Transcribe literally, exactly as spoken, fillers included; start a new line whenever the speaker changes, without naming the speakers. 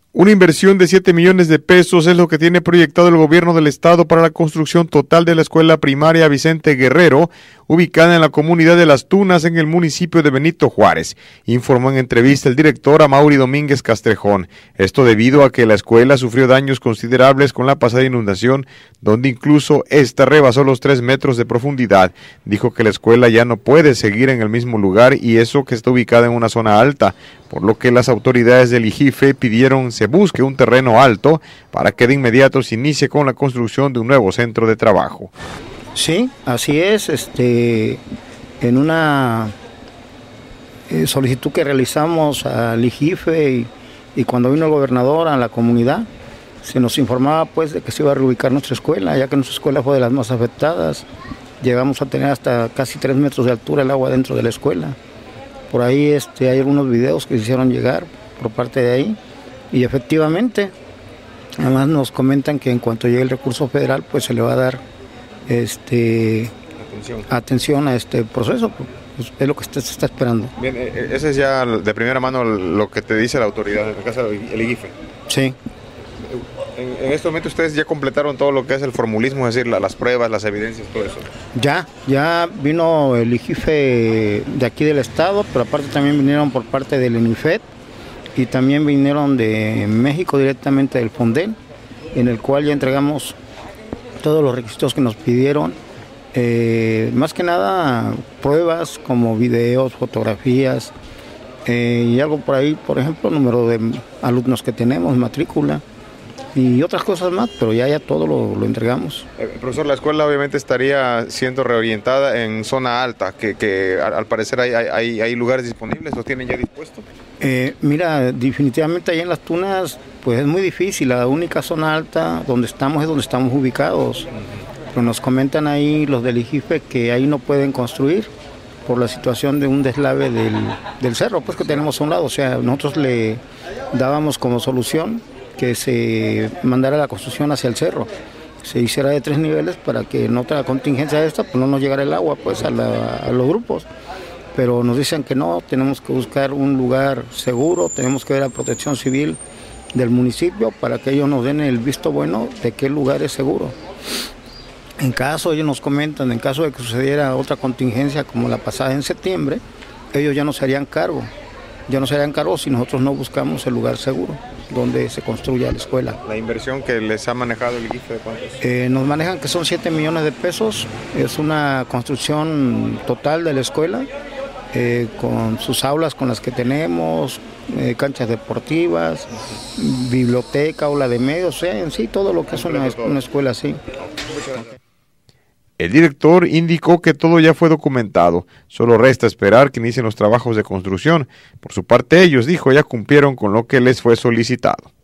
Una inversión de siete millones de pesos es lo que tiene proyectado el gobierno del estado para la construcción total de la escuela primaria Vicente Guerrero, ubicada en la comunidad de Las Tunas, en el municipio de Benito Juárez, informó en entrevista el director Amaury Domínguez Castrejón. Esto debido a que la escuela sufrió daños considerables con la pasada inundación, donde incluso esta rebasó los tres metros de profundidad. Dijo que la escuela ya no puede seguir en el mismo lugar y eso que está ubicada en una zona alta, por lo que las autoridades del IGIFE pidieron se busque un terreno alto para que de inmediato se inicie con la construcción de un nuevo centro de trabajo.
Sí, así es. Este, en una eh, solicitud que realizamos al IGIFE y, y cuando vino el gobernador a la comunidad, se nos informaba pues de que se iba a reubicar nuestra escuela, ya que nuestra escuela fue de las más afectadas. Llegamos a tener hasta casi tres metros de altura el agua dentro de la escuela. Por ahí este, hay algunos videos que se hicieron llegar por parte de ahí y efectivamente, además nos comentan que en cuanto llegue el recurso federal, pues se le va a dar este, atención. atención a este proceso, pues es lo que se está esperando.
Bien, ese es ya de primera mano lo que te dice la autoridad, en el caso del IGIFE.
Sí.
En, en este momento ustedes ya completaron todo lo que es el formulismo, es decir, la, las pruebas, las evidencias, todo eso.
Ya, ya vino el IGIFE de aquí del estado, pero aparte también vinieron por parte del ENIFED y también vinieron de México directamente del FONDEN, en el cual ya entregamos todos los requisitos que nos pidieron, eh, más que nada pruebas como videos, fotografías eh, y algo por ahí, por ejemplo, número de alumnos que tenemos, matrícula y otras cosas más, pero ya ya todo lo, lo entregamos.
Eh, profesor, la escuela obviamente estaría siendo reorientada en zona alta, que, que al, al parecer hay, hay, hay lugares disponibles, ¿los tienen ya dispuestos?
Eh, mira, definitivamente allá en Las Tunas pues es muy difícil, la única zona alta donde estamos es donde estamos ubicados, pero nos comentan ahí los del IGIFE que ahí no pueden construir por la situación de un deslave del, del cerro pues que tenemos a un lado, o sea, nosotros le dábamos como solución que se mandara la construcción hacia el cerro, se hiciera de tres niveles para que en otra contingencia de esta pues no nos llegara el agua pues a, la, a los grupos, pero nos dicen que no, tenemos que buscar un lugar seguro, tenemos que ver a Protección Civil del municipio para que ellos nos den el visto bueno de qué lugar es seguro. En caso, ellos nos comentan, en caso de que sucediera otra contingencia como la pasada en septiembre, ellos ya no se harían cargo, ya no se harían cargo si nosotros no buscamos el lugar seguro donde se construya la escuela.
¿La inversión que les ha manejado el IGIFE de cuánto es?
Eh, nos manejan que son siete millones de pesos, es una construcción total de la escuela, eh, con sus aulas con las que tenemos, eh, canchas deportivas, biblioteca, aula de medios, o sea, en sí todo lo que es una, una escuela así.
El director indicó que todo ya fue documentado, solo resta esperar que inicien los trabajos de construcción. Por su parte ellos, dijo, ya cumplieron con lo que les fue solicitado.